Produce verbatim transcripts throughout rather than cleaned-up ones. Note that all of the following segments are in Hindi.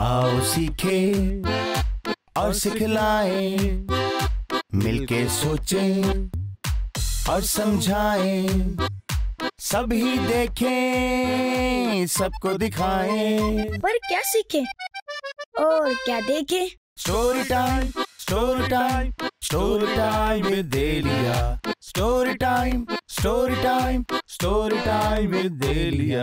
आओ सीखे और सिखलाएं, मिलके सोचें और समझाएं, सभी देखें सबको दिखाएं। पर क्या सीखें और क्या देखें? Story time, story time, story time with Delia. Story time, story time, story time with Delia.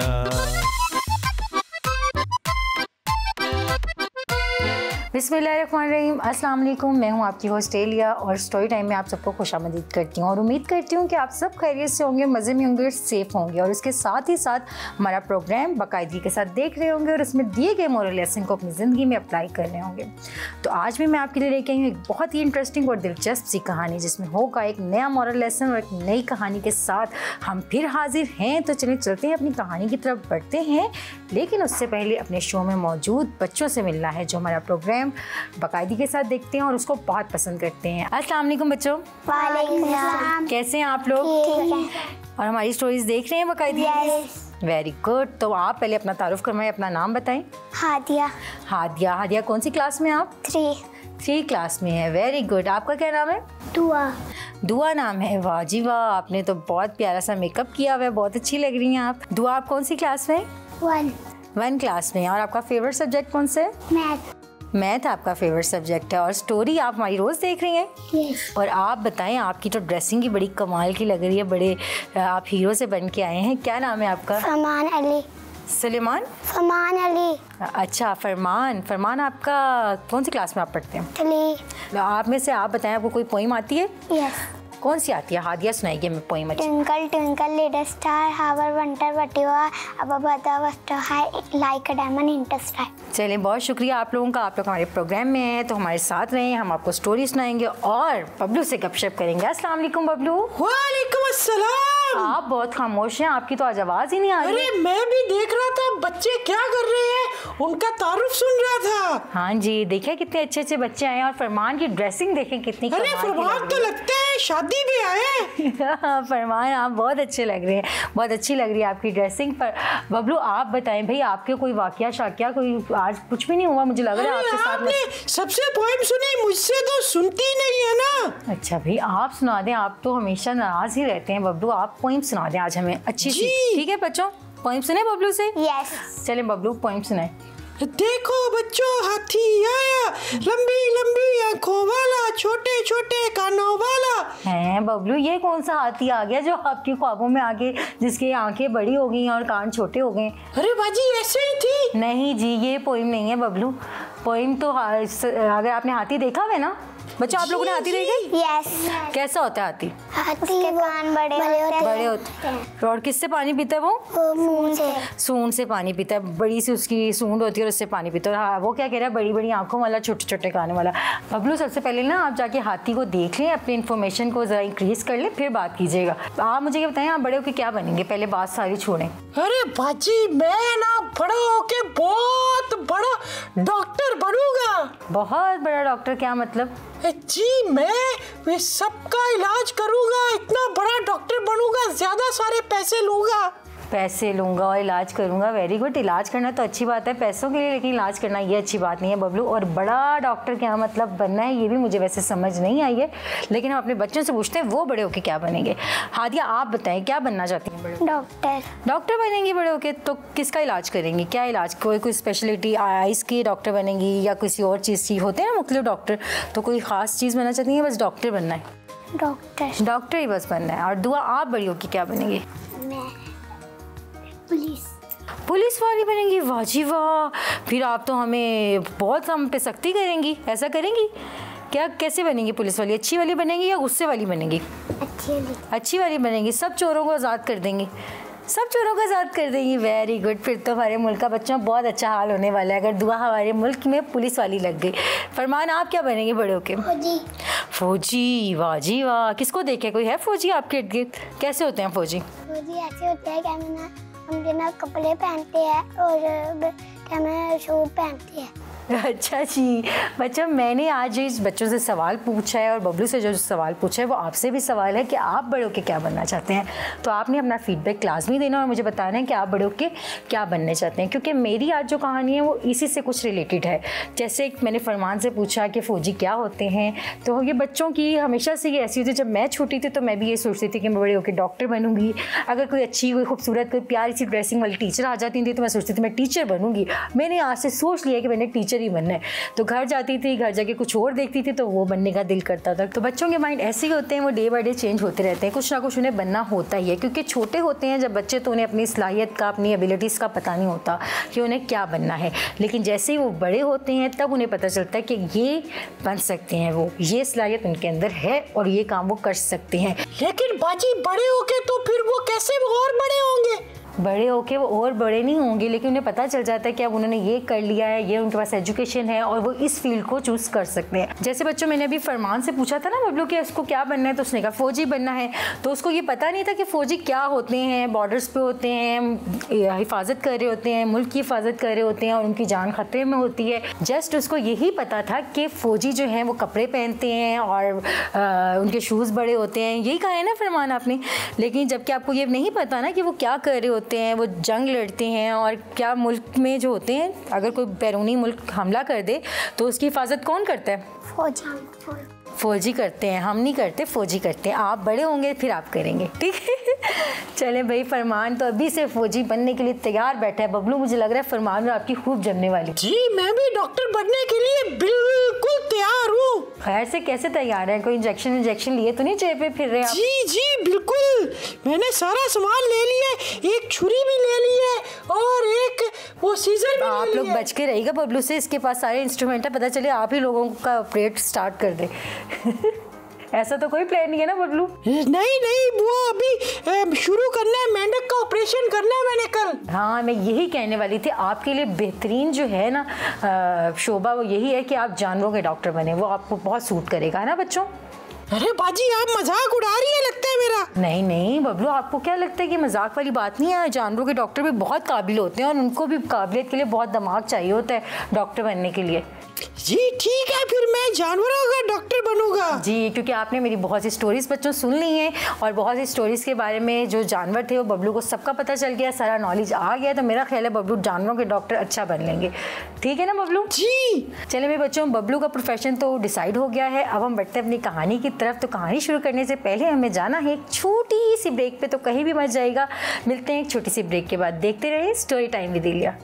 बिस्मिल्लाहिर्रहमानिर्रहीम, अस्सलाम वालेकुम। मैं हूं आपकी होस्ट एलिया और स्टोरी टाइम में आप सबको खुशामदीद करती हूं और उम्मीद करती हूं कि आप सब खैरियत से होंगे, मज़े में होंगे और सेफ़ होंगे और इसके साथ ही साथ हमारा प्रोग्राम बाकायदगी के साथ देख रहे होंगे और इसमें दिए गए मोरल लेसन को अपनी ज़िंदगी में अप्लाई कर रहे होंगे। तो आज भी मैं आपके लिए लेके आई हूँ एक बहुत ही इंटरेस्टिंग और दिलचस्प सी कहानी, जिसमें होगा एक नया मोरल लेसन और एक नई कहानी के साथ हम फिर हाजिर हैं। तो चलिए चलते हैं, अपनी कहानी की तरफ बढ़ते हैं, लेकिन उससे पहले अपने शो में मौजूद बच्चों से मिलना है जो हमारा प्रोग्राम बाकायदगी के साथ देखते हैं और उसको बहुत पसंद करते हैं। अस्सलाम वालेकुम बच्चों। वालेकुम सलाम। कैसे हैं आप लोग? और हमारी स्टोरीज देख रहे हैं बाकायदगी? Very good. तो आप पहले अपना तारुफ करवाएं, अपना नाम बताएं। हादिया। हादिया। हादिया कौन सी क्लास में आप? थ्री। थ्री क्लास में है। Very good. आपका क्या नाम है? दुआ। दुआ नाम है। वाह जी वाह, आपने तो बहुत प्यारा सा मेकअप किया हुआ है, बहुत अच्छी लग रही हैं आप। दुआ आप कौन सी क्लास में? वन। वन क्लास में। और आपका फेवरेट सब्जेक्ट कौन सा है? मैथ। मैथ आपका फेवरेट सब्जेक्ट है। और स्टोरी आप हमारी रोज़ देख रही हैं? यस। और आप बताएं, आपकी तो ड्रेसिंग की बड़ी कमाल की लग रही है, बड़े आप हीरो से बन के आए हैं। क्या नाम है आपका? फरमान अली। सुलेमान? फरमान अली। अच्छा, फरमान। फरमान आपका कौन सी क्लास में आप पढ़ते हैं? थ्री। आप में से आप बताएं, आपको कोई पोइम आती है? यस। कौन सी आती है? हादिया सुनाइए हमें पोइम। अच्छी। Twinkle twinkle little star how I wonder what you are above the vast high like a diamond in the sky. चलिए, बहुत शुक्रिया आप लोगों का। आप लोग हमारे प्रोग्राम में हैं तो हमारे साथ रहें, हम आपको स्टोरी सुनाएंगे और बबलू से गपशप करेंगे। अस्सलाम वालेकुम बबलू। वालेकुम अस्सलाम। आप बहुत खामोश हैं, आपकी तो आज आवाज़ ही नहीं आ रही। अरे मैं भी देख रहा था बच्चे क्या कर रहे हैं, उनका तारुफ सुन रहा था। हाँ जी, देखिए कितने अच्छे अच्छे बच्चे आए हैं और फरमान की ड्रेसिंग देखें कितनी कमाल की लग रही है। अरे फरमान तो लगता है शादी में आए। फरमान आप बहुत अच्छे लग रहे हैं, बहुत अच्छी लग रही है आपकी ड्रेसिंग। पर बबलू आप बताएं भाई, आपके कोई वाकया शाकिया कोई आज कुछ भी नहीं हुआ? मुझे लग रहा है आपके साथ आपने सबसे पोएम सुनी, मुझसे तो सुनती नहीं है ना। अच्छा भाई, आप सुना दें, आप तो हमेशा नाराज ही रहते हैं बबलू। आप पोइम सुना दें आज हमें अच्छी सी। ठीक है बच्चों, पोइम सुने बबलू से? यस। चले बबलू पोइम सुनाए। देखो बच्चों, हाथी आया, लंबी लंबी आंखों वाला, छोटे छोटे कानों वाला। हैं बबलू, ये कौन सा हाथी आ गया जो आपकी ख्वाबों में आके जिसकी आंखें बड़ी हो गई और कान छोटे हो गए? अरे बाजी ऐसे ही थी। नहीं जी, ये पोइम नहीं है बबलू। पोइम तो अगर आपने हाथी देखा हुआ है ना बच्चों, आप लोगों ने हाथी देखा? यस। कैसा होता है हाथी? हाथी के कान बड़े होते हैं। बड़े होते हैं। और किससे पानी पीता है वो? सूंड से। सूंड से पानी पीता है, बड़ी सी उसकी सूंड होती है और उससे पानी पीता है। हाँ, वो क्या कह रहा है, बड़ी बड़ी आंखों वाला, छोटे छोटे कानों वाला। बबलू सबसे पहले ना आप जाके हाथी को देख लें, अपनी इन्फॉर्मेशन को जरा इंक्रीज कर लें, फिर बात कीजिएगा। आप मुझे ये बताएं, आप बड़े होकर क्या बनेंगे? पहले बात सारी छोड़ें। अरे बाजी मैं ना बड़ा होके बहुत बड़ा डॉक्टर बनूंगा। बहुत बड़ा डॉक्टर? क्या मतलब? जी मैं वे सबका इलाज करूंगा, इतना बड़ा डॉक्टर बनूंगा, ज्यादा सारे पैसे लूंगा। पैसे लूँगा और इलाज करूँगा। Very good. इलाज करना तो अच्छी बात है पैसों के लिए, लेकिन इलाज करना ये अच्छी बात नहीं है बबलू। और बड़ा डॉक्टर क्या मतलब बनना है, ये भी मुझे वैसे समझ नहीं आई है, लेकिन हम अपने बच्चों से पूछते हैं वो बड़े होके क्या बनेंगे। हादिया आप बताएं, क्या बनना चाहती हैं बड़े? डॉक्टर। डॉक्टर बनेंगी बड़े होके? तो किसका इलाज करेंगी? क्या इलाज? कोई कोई स्पेशलिटी, आइज़ की डॉक्टर बनेंगी या किसी और चीज़ की? होते हैं ना मुख्तलिफ डॉक्टर, तो कोई ख़ास चीज़ बनना चाहती हैं? बस डॉक्टर बनना है? डॉक्टर। डॉक्टर ही बस बनना है। और दुआ आप बड़ी होके क्या बनेंगी? पुलिस। पुलिस वाली बनेंगी? वाह जी वाह, फिर आप तो हमें बहुत हम पे सख्ती करेंगी, ऐसा करेंगी क्या? कैसे बनेंगी पुलिस वाली? अच्छी वाली बनेंगी या गुस्से वाली बनेंगी? अच्छी वाली। अच्छी वाली बनेंगी। सब चोरों को आज़ाद कर देंगी? सब चोरों को आज़ाद कर देंगी। Very good. फिर तो हमारे मुल्क का बच्चों बहुत अच्छा हाल होने वाला है अगर दुआ हमारे मुल्क में पुलिस वाली लग गई। फरमान आप क्या बनेंगे बड़े होके? फौजी। फौजी? वाह जी वाह। किसको देखे, कोई है फौजी आपके इर्द गिर्द? कैसे होते हैं फौजी? फौजी ऐसे होते हैं क्या, हम ना कपड़े पहनते हैं और क्या मैं शूट पहनते हैं। अच्छा जी बच्चों, मैंने आज इस बच्चों से सवाल पूछा है और बबलू से जो सवाल पूछा है वो आपसे भी सवाल है कि आप बड़े होकर क्या बनना चाहते हैं। तो आपने अपना फीडबैक क्लास में देना और मुझे बताना है कि आप बड़े होकर क्या बनने चाहते हैं, क्योंकि मेरी आज जो कहानी है वो इसी से कुछ रिलेटेड है। जैसे मैंने फरमान से पूछा कि फ़ौजी क्या होते हैं, तो ये बच्चों की हमेशा से ये ऐसी होती है। जब मैं छोटी थी तो मैं भी ये सोचती थी कि मैं बड़े होकर डॉक्टर बनूंगी। अगर कोई अच्छी कोई खूबसूरत कोई प्यारी सी ड्रेसिंग वाली टीचर आ जाती थी तो मैं सोचती थी मैं टीचर बनूंगी। मैंने आज से सोच लिया कि मैंने टीचर ही बनना है। तो घर जाती थी, घर जाके कुछ और देखती थी तो वो बनने का दिल करता था। तो बच्चों के माइंड ऐसे ही होते हैं, वो डे बाय डे चेंज होते रहते हैं, कुछ ना कुछ उन्हें बनना होता ही है। क्योंकि छोटे होते हैं जब बच्चे तो उन्हें अपनी सलाहियत का, अपनी एबिलिटीज़ का पता नहीं होता कि उन्हें क्या बनना है। लेकिन जैसे ही वो बड़े होते हैं तब उन्हें पता चलता है कि ये बन सकते हैं, वो ये सलाहियत उनके अंदर है और ये काम वो कर सकते हैं। लेकिन बाजी बड़े होके तो फिर वो कैसे और बड़े होंगे? बड़े होके वो और बड़े नहीं होंगे, लेकिन उन्हें पता चल जाता है कि अब उन्होंने ये कर लिया है, ये उनके पास एजुकेशन है और वो इस फील्ड को चूज़ कर सकते हैं। जैसे बच्चों, मैंने अभी फरमान से पूछा था ना बबलू कि उसको क्या बनना है, तो उसने कहा फ़ौजी बनना है। तो उसको ये पता नहीं था कि फ़ौजी क्या होते हैं, बॉर्डर्स पे होते हैं, हिफाजत कर रहे होते हैं, मुल्क की हिफाजत कर रहे होते हैं और उनकी जान खतरे में होती है। जस्ट उसको यही पता था कि फ़ौजी जो हैं वो कपड़े पहनते हैं और आ, उनके शूज़ बड़े होते हैं, यही कहा है ना फरमान आपने। लेकिन जबकि आपको ये नहीं पता ना कि वो क्या कर रहे होते हैं, वो जंग लड़ते हैं और क्या मुल्क में जो होते हैं, अगर कोई बैरूनी मुल्क हमला कर दे तो उसकी हिफाजत कौन करता है? फौजी फौजी करते हैं, हम नहीं करते, फौजी करते हैं। आप बड़े होंगे फिर आप करेंगे, ठीक है। चले भाई, फरमान तो अभी से फौजी बनने के लिए तैयार बैठा है। बबलू, मुझे लग रहा है फरमान में आपकी खूब जमने वाली। जी मैं भी डॉक्टर बनने के लिए बिल्कुल तैयार हूँ। खैर से कैसे तैयार है? कोई इंजेक्शन इंजेक्शन लिए तो नहीं जेब पे फिर रहे आप? जी जी बिल्कुल, मैंने सारा सामान ले लिया, एक छुरी भी ले ली है और एक वो सीजर भी आप ले लोग लिया। बच के रहिएगा बबलू से, इसके पास सारे इंस्ट्रूमेंट है, पता चले आप ही लोगों का ऑपरेट स्टार्ट कर दे। ऐसा तो कोई प्लान नहीं है ना बबलू? नहीं नहीं, वो अभी शुरू करना है, मेंढक का ऑपरेशन करना है मैंने कल। हाँ, मैं यही कहने वाली थी, आपके लिए बेहतरीन जो है ना शोभा वो यही है कि आप जानवरों के डॉक्टर बने, वो आपको बहुत सूट करेगा, है ना बच्चों? अरे बाजी आप मजाक उड़ा रही है लगता है मेरा। नहीं नहीं बबलू, आपको क्या लगता है कि मजाक वाली बात नहीं है? जानवरों के डॉक्टर भी बहुत काबिल होते हैं और उनको भी काबिलियत के लिए बहुत दिमाग चाहिए होता है डॉक्टर बनने के लिए। जी ठीक है, फिर मैं जानवरों का डॉक्टर बनूंगा। जी, क्योंकि आपने मेरी बहुत सी स्टोरीज बच्चों सुन ली हैं और बहुत सी स्टोरीज के बारे में जो जानवर थे वो बबलू को सबका पता चल गया, सारा नॉलेज आ गया। तो मेरा ख्याल है बबलू जानवरों के डॉक्टर अच्छा बन लेंगे, ठीक है ना बबलू? जी चले मेरे बच्चों, बबलू का प्रोफेशन तो डिसाइड हो गया है। अब हम बढ़ते हैं अपनी कहानी की तरफ। तो कहानी शुरू करने से पहले हमें जाना है एक छोटी सी ब्रेक पे, तो कहीं भी मत जाएगा। मिलते हैं एक छोटी सी ब्रेक के बाद, देखते रहिए स्टोरी टाइम विद इलिया।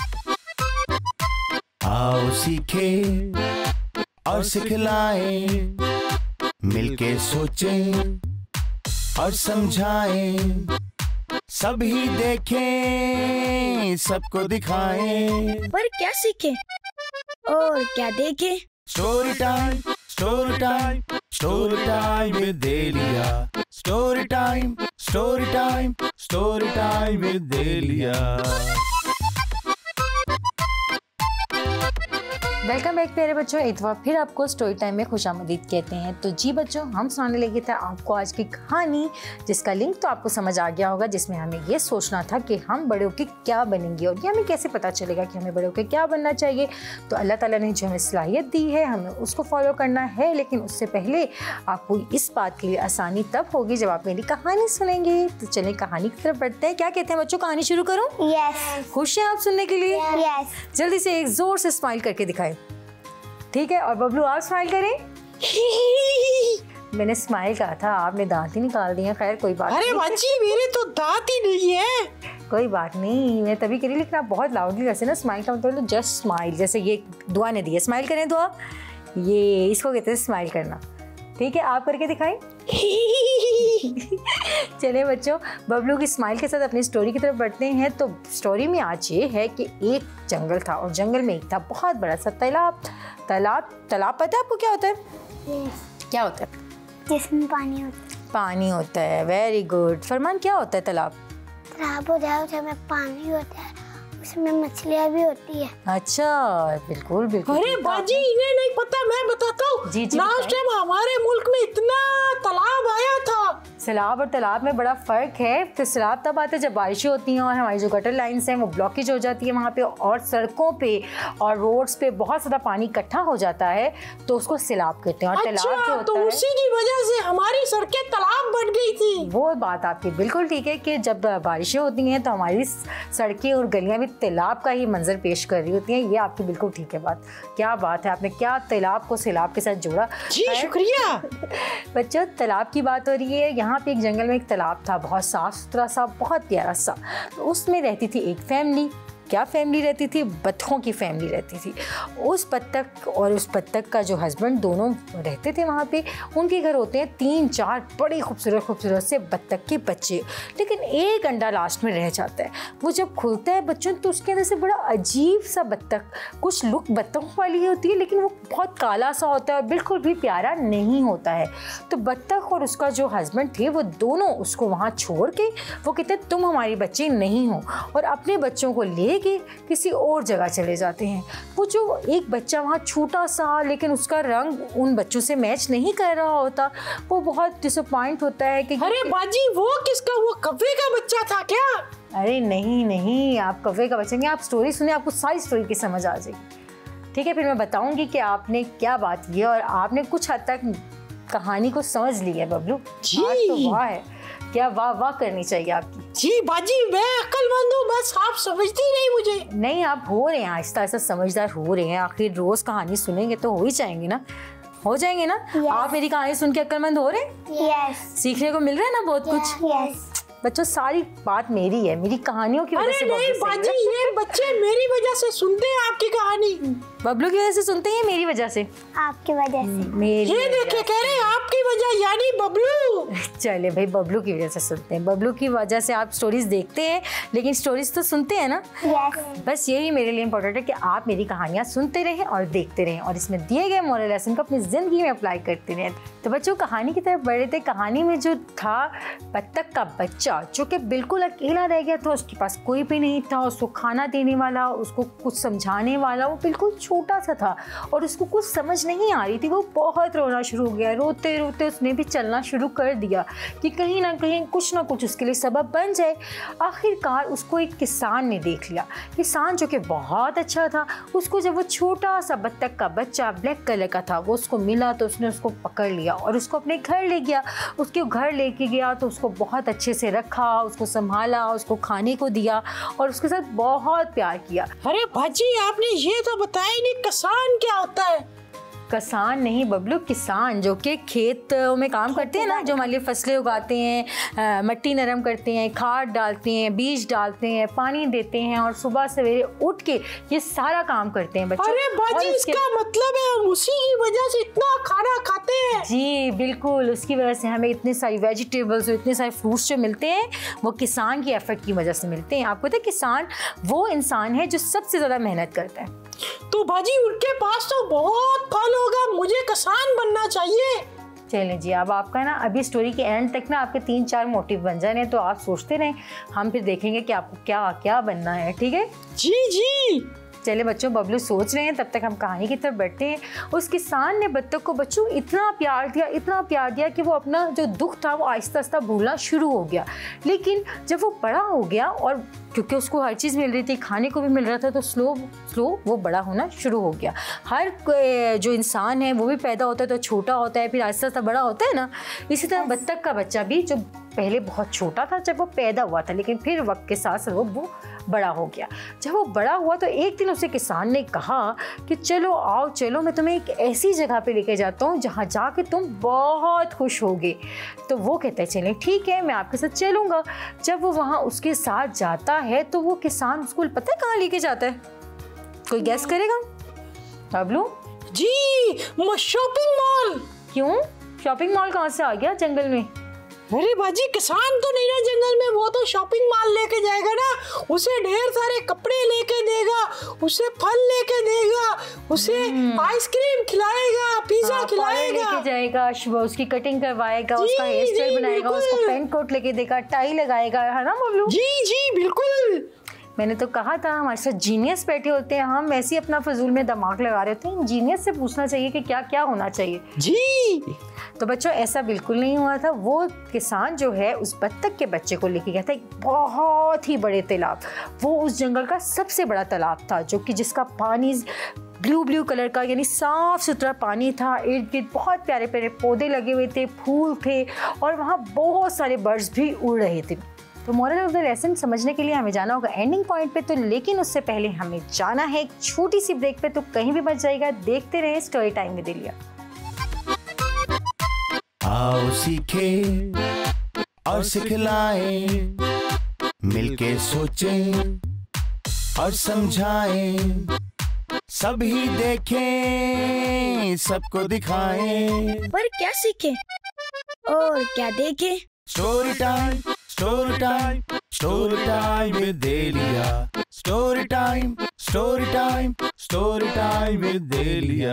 आओ सीखे और सिखलाएं, मिलके सोचें और समझाएं, सभी देखें सबको दिखाएं। पर क्या सीखें और क्या देखें? Story time, story time, story time with Elia. Story time, story time, story time with Elia. Welcome back प्यारे बच्चों, एक बार फिर आपको स्टोरी टाइम में खुशामदीद कहते हैं। तो जी बच्चों, हम सुनाने लगे थे आपको आज की कहानी, जिसका लिंक तो आपको समझ आ गया होगा, जिसमें हमें ये सोचना था कि हम बड़े होकर क्या बनेंगे और ये हमें कैसे पता चलेगा कि हमें बड़े होकर क्या बनना चाहिए। तो अल्लाह ताला ने जो हमें सलाहियत दी है हमें उसको फॉलो करना है, लेकिन उससे पहले आपको इस बात के लिए आसानी तब होगी जब आप मेरी कहानी सुनेंगे। तो चलिए कहानी की तरफ बढ़ते हैं। क्या कहते हैं बच्चों, कहानी शुरू करूँ? यस खुश हैं आप सुनने के लिए? यस। जल्दी से एक जोर से स्माइल करके दिखाएं, ठीक है? और बबलू आप स्माइल करें। मैंने स्माइल कहा था, आपने दांत ही निकाल दिए। खैर कोई बात अरे नहीं। बाजी मेरे तो दांत ही नहीं है। कोई बात नहीं, मैं तभी करी, लेकिन आप बहुत लाउडली वैसे ना स्माइल का मतलब जस्ट स्माइल, जैसे ये दुआ ने दी है, स्माइल करें दुआ, ये इसको कहते हैं स्माइल करना, ठीक है? आप करके दिखाएं। चलिए बच्चों, बबलू की स्माइल के साथ अपनी स्टोरी की तरफ बढ़ते हैं। तो स्टोरी में आज ये है कि एक जंगल था और जंगल में एक था बहुत बड़ा सा तालाब। तालाब तालाब पता है आपको क्या होता है? यस। क्या होता है? जिसमें पानी होता है। पानी होता है, वेरी गुड। फरमान, क्या होता है तालाब? तालाब होता है, उसमें पानी होता है, उसमें मछलियाँ भी होती है। अच्छा, बिल्कुल बिल्कुल। अरे बाजी इन्हें नहीं पता, मैं बताता हूँ। जी, जी, लास्ट टाइम हमारे मुल्क में इतना तालाब आया था, सैलाब और तालाब में बड़ा फ़र्क है। तो सैलाब तब आते हैं जब बारिशें होती हैं और हमारी जो गटर लाइन्स हैं वो ब्लॉकेज हो जाती है वहाँ पे, और सड़कों पे और रोड्स पे बहुत ज़्यादा पानी इकट्ठा हो जाता है, तो उसको सैलाब कहते हैं। और अच्छा, तालाब जो होता तो है, उसी की वजह से हमारी सड़कें तालाब बन गई थी। वो बात आपकी बिल्कुल ठीक है कि जब बारिशें होती हैं तो हमारी सड़कें और गलियाँ भी तालाब का ही मंजर पेश कर रही होती हैं। ये आपकी बिल्कुल ठीक है बात। क्या बात है, आपने क्या तालाब को सैलाब के साथ जोड़ा। जी शुक्रिया। बच्चों, तालाब की बात हो रही है। यहाँ पे एक जंगल में एक तालाब था, बहुत साफ सुथरा सा, बहुत प्यारा सा। तो उसमें रहती थी एक फैमिली। क्या फैमिली रहती थी? बत्तखों की फैमिली रहती थी। उस बत्तख और उस बत्तख का जो हस्बैंड दोनों रहते थे वहाँ पे। उनके घर होते हैं तीन चार बड़े खूबसूरत खूबसूरत से बत्तख के बच्चे, लेकिन एक अंडा लास्ट में रह जाता है। वो जब खुलता है बच्चों तो उसके अंदर से बड़ा अजीब सा बत्तख, कुछ लुक बत्तखों वाली होती है लेकिन वो बहुत काला सा होता है और बिल्कुल भी प्यारा नहीं होता है। तो बत्तख और उसका जो हस्बैंड थे वो दोनों उसको वहाँ छोड़ के, वो कहते हैं तुम हमारी बच्चे नहीं हो, और अपने बच्चों को ले के किसी और जगह चले जाते हैं। वो जो एक बच्चा वहाँ छोटा सा, लेकिन उसका रंग उन बच्चों से मैच नहीं कर रहा होता, वो बहुत डिसअपॉइंट होता है कि अरे बाजी, वो किसका? वो कव्वे का बच्चा था क्या? अरे नहीं नहीं, आप कव्वे का बच्चा नहीं, आप स्टोरी सुने, आपको सारी स्टोरी की समझ आ जाएगी। ठीक है, फिर मैं बताऊंगी कि आपने क्या बात की और आपने कुछ हद तक कहानी को समझ ली है बबलू। जी आज तो वाह है, क्या वाह वाह करनी चाहिए आपकी। जी बाजी, मैं अक्लमंद हूँ, बस आप समझती नहीं मुझे। नहीं, आप हो रहे हैं आहिस्ता आहिस्ता समझदार हो रहे हैं। आखिर रोज कहानी सुनेंगे तो हो ही जाएंगे ना, हो जाएंगे ना। yes. आप मेरी कहानी सुन के अक्लमंद हो रहे हैं? यस सीखने को मिल रहा है ना बहुत कुछ। यस बच्चों, सारी बात मेरी है, मेरी कहानियों की वजह अरे से नहीं बबलू सही बाजी, है। ये बच्चे मेरी वजह से सुनते हैं आपकी कहानी। बबलू की वजह से सुनते हैं, मेरी वजह से? आपकी वजह से। मेरी ये वजह देखे कह रहे हैं आपकी वजह, यानी बबलू। चले भाई, बबलू की वजह से सुनते हैं। बबलू की वजह से आप स्टोरीज देखते हैं लेकिन स्टोरीज तो सुनते हैं ना। यस बस यही मेरे लिए इम्पोर्टेंट है कि आप मेरी कहानियाँ सुनते रहें और देखते रहें और इसमें दिए गए मोरल लेसन को अपनी ज़िंदगी में अप्लाई करते रहें। तो बच्चों, कहानी की तरफ बढ़ रहे थे। कहानी में जो था बत्तख का बच्चा जो कि बिल्कुल अकेला रह गया था, उसके पास कोई भी नहीं था, उसको खाना देने वाला, उसको कुछ समझाने वाला, वो बिल्कुल छोटा सा था और उसको कुछ समझ नहीं आ रही थी। वो बहुत रोना शुरू हो गया, रोते रोते उसने भी चलना शुरू कर दिया कि कहीं ना कहीं कुछ ना कुछ उसके लिए सबब बन जाए। आखिरकार उसको एक किसान ने देख लिया, किसान जो कि बहुत अच्छा था। उसको जब वो छोटा सा बत्तख का बच्चा ब्लैक कलर का था वो उसको मिला तो उसने उसको पकड़ लिया और उसको अपने घर ले गया। उसके घर लेके गया तो उसको बहुत अच्छे से रखा, उसको संभाला, उसको खाने को दिया और उसके साथ बहुत प्यार किया। अरे भाजी, आपने ये तो बताया नहीं, किसान क्या होता है? किसान नहीं बबलू, किसान जो कि खेत में काम करते हैं ना, जो हमारे लिए फसलें उगाते हैं, मिट्टी नरम करते हैं, खाद डालते हैं, बीज डालते हैं, पानी देते हैं और सुबह सवेरे उठ के ये सारा काम करते हैं बच्चों। अरे बाजी, इसका मतलब है हम उसी की वजह से इतना खाना खाते हैं। जी बिल्कुल, उसकी वजह से हमें इतने सारी वेजिटेबल्स और इतने सारे फ्रूट्स जो मिलते हैं वो किसान की एफर्ट की वजह से मिलते हैं। आपको पता है किसान वो इंसान है जो सबसे ज़्यादा मेहनत करता है। तो बाजी, उनके पास तो बहुत फल होगा, मुझे किसान बनना चाहिए। चलें जी, अब आपका ना अभी स्टोरी के एंड तक ना आपके तीन चार मोटिव बन जाने, तो आप सोचते रहें, हम फिर देखेंगे कि आपको क्या क्या बनना है। ठीक है जी जी। चले बच्चों, बबलू सोच रहे हैं, तब तक हम कहानी की तरफ बढ़ते हैं। उस किसान ने बत्तख को बच्चों इतना प्यार दिया, इतना प्यार दिया कि वो अपना जो दुख था वो आहिस्ता आहिस्ता भूलना शुरू हो गया। लेकिन जब वो बड़ा हो गया और क्योंकि उसको हर चीज़ मिल रही थी, खाने को भी मिल रहा था, तो स्लो स्लो वो बड़ा होना शुरू हो गया। हर जो इंसान है वो भी पैदा होता है तो छोटा होता है, फिर आहिस्ता आहिस्ता बड़ा होता है ना। इसी तरह बत्तख का बच्चा भी जो पहले बहुत छोटा था जब वो पैदा हुआ था, लेकिन फिर वक्त के साथ साथ वो वो बड़ा हो गया। जब वो बड़ा हुआ तो एक दिन उसे किसान ने कहा कि चलो आओ चलो, मैं तुम्हें एक ऐसी जगह पे लेके जाता हूँ जहाँ जाके तुम बहुत खुश होगे। तो वो कहता है चलें ठीक है, मैं आपके साथ चलूँगा। जब वो वहाँ उसके साथ जाता है तो वो किसान उसको पता है कहाँ लेके जाता है? कोई गैस करेगा बबलू? जी, शॉपिंग मॉल। क्यों शॉपिंग मॉल कहाँ से आ गया जंगल में? अरे बाजी, किसान तो नहीं ना जंगल में, वो तो शॉपिंग मॉल लेके जाएगा ना। उसे ढेर सारे कपड़े लेके देगा, उसे फल लेके देगा, उसे आइसक्रीम खिलाएगा, पिज्जा खिलाएगा, लेके जाएगा, उसकी कटिंग करवाएगा, उसका हेयर स्टाइल बनाएगा, उसको पेंट कोट लेके देगा, टाई लगाएगा, है ना बबलू? जी जी बिल्कुल। मैंने तो कहा था हमारे साथ जीनियस बैठे होते हैं, हम ऐसे ही अपना फजूल में दिमाग लगा रहे होते हैं। जीनियस से पूछना चाहिए कि क्या क्या होना चाहिए जी। तो बच्चों ऐसा बिल्कुल नहीं हुआ था। वो किसान जो है उस बत्तख के बच्चे को लेके गया था एक बहुत ही बड़े तालाब। वो उस जंगल का सबसे बड़ा तालाब था, जो कि जिसका पानी ब्लू ब्लू कलर का, यानी साफ सुथरा पानी था। इर्द गिर्द बहुत प्यारे प्यारे पौधे लगे हुए थे, फूल थे, और वहाँ बहुत सारे बर्ड्स भी उड़ रहे थे। तो मोरल ऑफ द लेसन समझने के लिए हमें जाना होगा एंडिंग पॉइंट पे, तो लेकिन उससे पहले हमें जाना है एक छोटी सी ब्रेक पे। तो कहीं भी बच जाएगा, देखते रहे स्टोरी टाइम में दिलिया। आओ सीखे और सिखलाएं, मिलके सोचें और समझाएं, सभी देखें सबको दिखाएं। पर क्या सीखे और क्या देखे? Story time, story time, story time with Delia. Story time, story time, story time with Delia.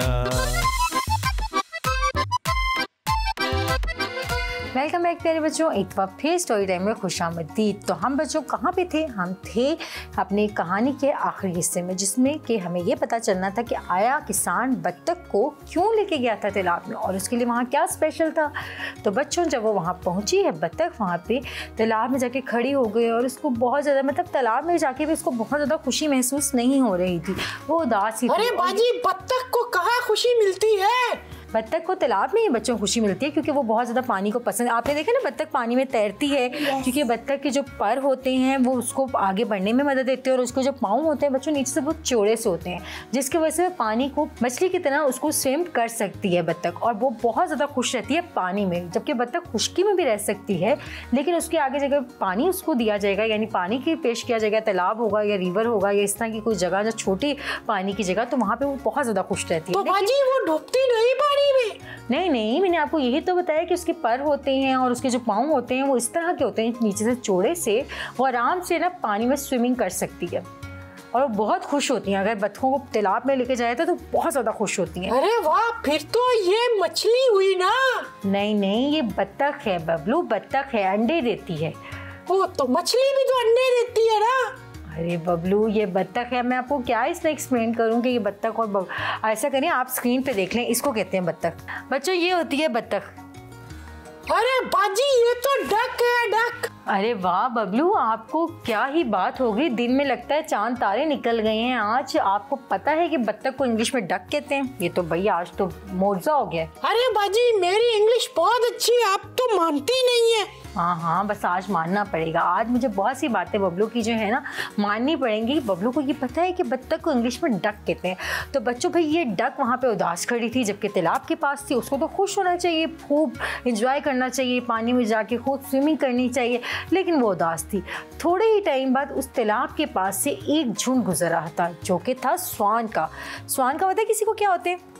Welcome back प्यारे बच्चों, एक बार फिर स्टोरी टाइम में खुशामदीद। तो हम बच्चों कहाँ पे थे? हम थे अपनी कहानी के आखिरी हिस्से में, जिसमें कि हमें ये पता चलना था कि आया किसान बत्तख को क्यों लेके गया था तालाब में, और उसके लिए वहाँ क्या स्पेशल था। तो बच्चों जब वो वहाँ पहुँची है बत्तख, वहाँ पे तालाब में जाके खड़ी हो गई, और उसको बहुत ज़्यादा, मतलब तालाब में जाके भी उसको बहुत ज़्यादा खुशी महसूस नहीं हो रही थी, वो उदास ही थी। अरे बाजी, बत्तख को कहाँ खुशी मिलती है? बत्तख को तालाब में ही बच्चों को खुशी मिलती है, क्योंकि वो बहुत ज़्यादा पानी को पसंद। आपने देखा ना बत्तख पानी में तैरती है, yes. क्योंकि बत्तख के जो पर होते हैं वो उसको आगे बढ़ने में मदद देते हैं, और उसको जो पाँव होते हैं बच्चों नीचे से बहुत चौड़े से होते हैं, जिसकी वजह से पानी को मछली की तरह उसको स्विम कर सकती है बत्तख, और वो बहुत ज़्यादा खुश रहती है पानी में। जबकि बत्तख खुश्की में भी रह सकती है, लेकिन उसके आगे जगह पानी उसको दिया जाएगा, यानी पानी की पेश किया जाएगा, तालाब होगा या रिवर होगा या इस तरह की कोई जगह जो छोटी पानी की जगह, तो वहाँ पर वो बहुत ज़्यादा खुश रहती है। तो बाजी वो डूबती नहीं पानी में? नहीं नहीं, मैंने आपको यही तो बताया कि उसके पर होते हैं और उसके जो पाँव होते हैं वो इस तरह के होते हैं, नीचे से चौड़े से, वो आराम से ना पानी में स्विमिंग कर सकती है, और वो बहुत खुश होती हैं। अगर बत्तखों को तालाब में लेके जाए तो बहुत ज़्यादा खुश होती हैं। अरे वाह, फिर तो ये मछली हुई ना? नहीं नहीं, ये बत्तख है बबलू, बत्तख है, अंडे देती है। ओ, तो मछली भी तो अंडे देती है ना? अरे बबलू, ये बत्तख है, मैं आपको क्या इसमें एक्सप्लेन करूँ कि ये बत्तख और बब... ऐसा करें आप स्क्रीन पे देख लें, इसको कहते हैं बत्तख। बच्चों ये होती है बत्तख। अरे बाजी, ये तो डक है, डक। अरे वाह बबलू, आपको क्या ही बात हो गई, दिन में लगता है चांद तारे निकल गए हैं आज। आपको पता है कि बत्तख को इंग्लिश में डक कहते हैं? ये तो भैया आज तो मौजूदा हो गया। अरे बाजी, मेरी इंग्लिश बहुत अच्छी है, आप तो मानती नहीं है। हाँ हाँ, बस आज मानना पड़ेगा। आज मुझे बहुत सी बातें बबलू की जो है ना माननी पड़ेंगी। बबलू को ये पता है कि बत्तख को इंग्लिश में डक कहते हैं। तो बच्चों भाई, ये डक वहाँ पे उदास खड़ी थी, जबकि तालाब के पास थी। उसको तो खुश होना चाहिए, खूब इंजॉय करना चाहिए, पानी में जाके खूब स्विमिंग करनी चाहिए, लेकिन वो उदास थी। थोड़े ही टाइम बाद उस तालाब के पास से एक झुंड गुजर रहा था, जो कि था स्वान का। स्वान का पता है किसी को क्या होते हैं?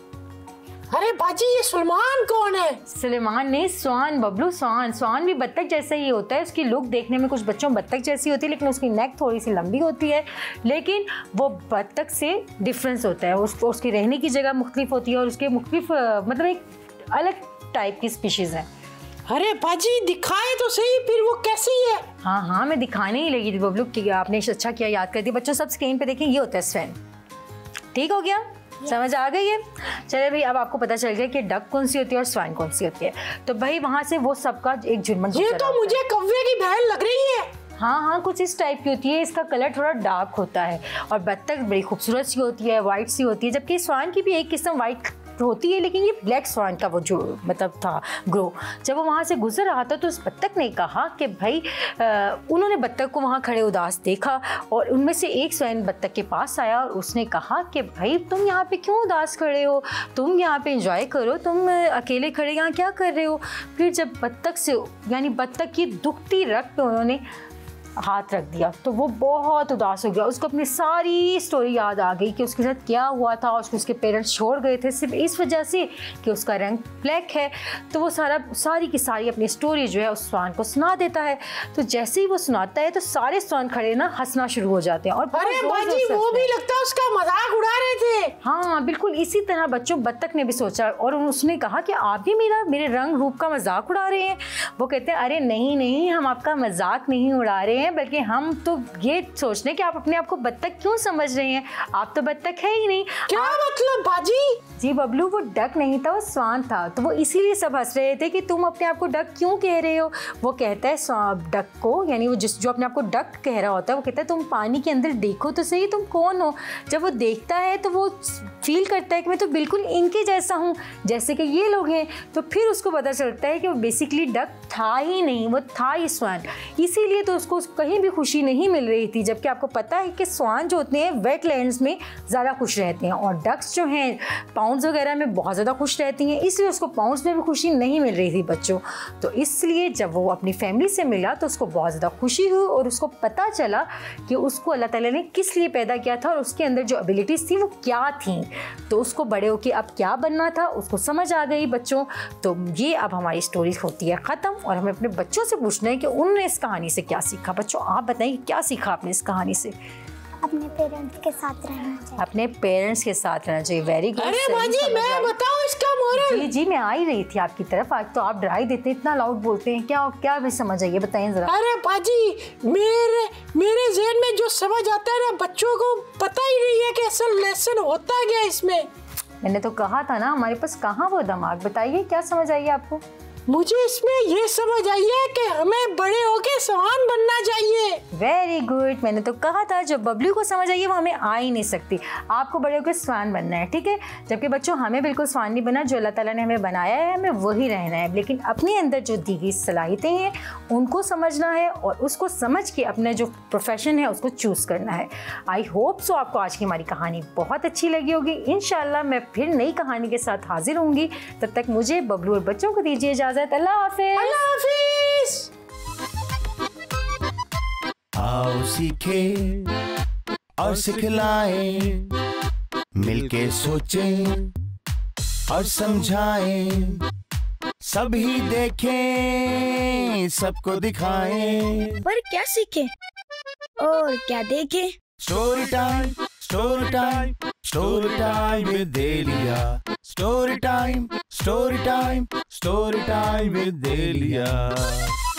अरे बाजी, ये सुलेमान कौन है? सुलेमान ने स्वान बबलू, स्वान स्वान भी बत्तख जैसा ही होता है। उसकी लुक देखने में कुछ बच्चों बत्तख जैसी होती है, लेकिन उसकी नेक थोड़ी सी लंबी होती है, लेकिन वो बत्तख से डिफरेंस होता है। उसको उसकी रहने की जगह मुख्तलिफ होती है, और उसके मुख्तलिफ मतलब एक अलग टाइप की स्पीशीज़ है। अरे बाजी, दिखाए तो सही, फिर वो कैसी है? हाँ हाँ, मैं दिखाने ही लगी थी बबलू कि आपने अच्छा किया याद कर दिया। बच्चों सब स्क्रीन पे देखें, ये होता है स्वैन। ठीक हो गया? समझ आ गई है? चले भाई, अब आपको पता चल गया कि डक कौन सी होती है और स्वान कौन सी होती है। तो भाई वहाँ से वो सबका एक झुंड। ये तो मुझे कौवे की बहन लग रही है। हाँ हाँ, कुछ इस टाइप की होती है। इसका कलर थोड़ा डार्क होता है, और बत्तख बड़ी खूबसूरत सी होती है, वाइट सी होती है, जबकि स्वान की भी एक किस्म वाइट होती है, लेकिन ये ब्लैक स्वान का वो जो मतलब था ग्रो। जब वो वहाँ से गुजर रहा था तो उस बत्तख ने कहा कि भाई आ, उन्होंने बत्तख को वहाँ खड़े उदास देखा, और उनमें से एक स्वैन बत्तख के पास आया और उसने कहा कि भाई तुम यहाँ पे क्यों उदास खड़े हो, तुम यहाँ पे एंजॉय करो, तुम अकेले खड़े यहाँ क्या कर रहे हो। फिर जब बत्तख से यानी बत्तख की दुखती रग पे उन्होंने हाथ रख दिया, तो वो बहुत उदास हो गया। उसको अपनी सारी स्टोरी याद आ गई कि उसके साथ क्या हुआ था। उसको उसके पेरेंट्स छोड़ गए थे सिर्फ इस वजह से कि उसका रंग ब्लैक है। तो वो सारा सारी की सारी अपनी स्टोरी जो है उस स्वान को सुना देता है। तो जैसे ही वो सुनाता है तो सारे स्वान खड़े ना हंसना शुरू हो जाते हैं। और अरे बाजी, वो भी लगता है उसका मजाक उड़ा रहे थे। हाँ बिल्कुल, इसी तरह बच्चों बत्तख ने भी सोचा, और उसने कहा कि आप भी मेरा मेरे रंग रूप का मजाक उड़ा रहे हैं। वो कहते हैं अरे नहीं नहीं, हम आपका मजाक नहीं उड़ा रहे हैं, हैं, बल्कि हम तो ये सोच रहे हैं कि आप अपने आप को बत्तख क्यों समझ रहे हैं। आप तो बत्तख है ही नहीं। क्या मतलब बाजी? जी बबलू, वो डक नहीं था, वो स्वान था। तो वो इसीलिए सब हंस रहे थे कि तुम अपने आप को डक क्यों कह रहे हो। वो कहता है डक को, यानी वो जिस जो अपने आप को डक कह रहा होता है, वो कहता है तुम पानी के अंदर देखो तो सही तुम कौन हो। जब वो देखता है तो वो फील करता है कि मैं तो बिल्कुल इनके जैसा हूँ जैसे कि ये लोग हैं। तो फिर उसको पता चलता है कि वो बेसिकली डक था ही नहीं, वो था ही स्वान। इसीलिए तो उसको कहीं भी खुशी नहीं मिल रही थी। जबकि आपको पता है कि स्वान जो होते हैं वेटलैंड्स में ज़्यादा खुश रहते हैं और डक्स जो हैं पाउंड्स वगैरह में बहुत ज़्यादा खुश रहती हैं। इसलिए उसको पाउंड्स में भी खुशी नहीं मिल रही थी बच्चों। तो इसलिए जब वो अपनी फैमिली से मिला तो उसको बहुत ज़्यादा खुशी हुई और उसको पता चला कि उसको अल्लाह ताला ने किस लिए पैदा किया था और उसके अंदर जो एबिलिटीज़ थी वो क्या थी। तो उसको बड़े होकर अब क्या बनना था उसको समझ आ गई बच्चों। तो ये अब हमारी स्टोरी होती है ख़त्म और हमें अपने बच्चों से पूछना है कि उन्होंने इस कहानी से क्या सीखा। बच्चों आप बताएं क्या सीखा आपने इस कहानी से। अपने पेरेंट्स के साथ रहना चाहिए। अपने पेरेंट्स के साथ रहना चाहिए। Very good. अरे बाजी मैं बताऊं इसका मोरल? जी जी मैं आ ही रही थी आपकी तरफ। आज तो आप डराई देते हैं, इतना लाउड बोलते हैं। क्या क्या भी समझ आइए, बताएं जरा। अरे बाजी मेरे मेरे ज़हन में जो समझ आता है ना बच्चों को पता ही नहीं है कि असल लेसन होता क्या इसमें। मैंने तो कहा था ना हमारे पास कहाँ वो दिमाग। बताइए क्या समझ आई आपको। मुझे इसमें ये समझ आई है कि हमें बड़े होके स्वान बनना चाहिए। Very good. मैंने तो कहा था जो बबलू को समझ आई है वो हमें आ ही नहीं सकती। आपको बड़े होकर स्वान बनना है, ठीक है। जबकि बच्चों हमें बिल्कुल स्वान नहीं बनना, जो अल्लाह ताला ने हमें बनाया है हमें वही रहना है। लेकिन अपने अंदर जो दी गई सलाहियतें हैं उनको समझना है और उसको समझ के अपने जो प्रोफेशन है उसको चूज़ करना है। आई होप सो आपको आज की हमारी कहानी बहुत अच्छी लगी होगी। इंशाल्लाह मैं फिर नई कहानी के साथ हाजिर होंगी। तब तक मुझे बबलू और बच्चों को दीजिए इजाज़त। अल्लाह हाफिज़। अल्लाह हाफिज़। आओ सीखे और सिखलाएं, मिलके सोचें और समझाएं, सभी देखें सबको दिखाएं। पर क्या सीखे और क्या देखे। Story time story time story time with Delia. Story time story time story time with देलिया।